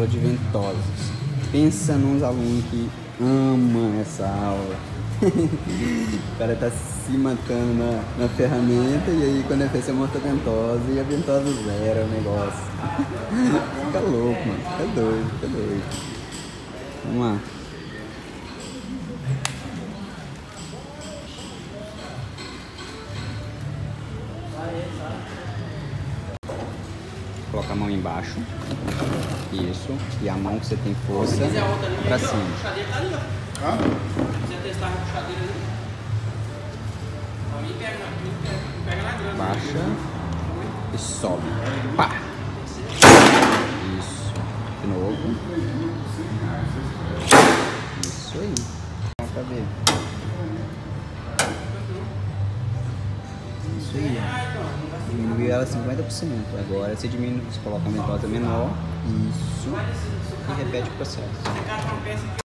aula de ventosas. Pensa nos alunos que amam essa aula. O cara tá se matando na ferramenta e aí quando você mostra a ventosa e a ventosa zera o negócio. Fica louco, mano. Fica doido, fica doido. Vamos lá. Coloca a mão embaixo. Isso. E a mão que você tem força pra cima. A puxadeira tá ali, ó. Se quiser testar a puxadeira ali. Pra mim pega na grama. Baixa e sobe. Pá! Isso. De novo. Isso aí. Dá pra ver. Isso aí. Diminuiu ela 50%. Agora você diminui, você coloca a ventosa menor. Isso. E repete o processo.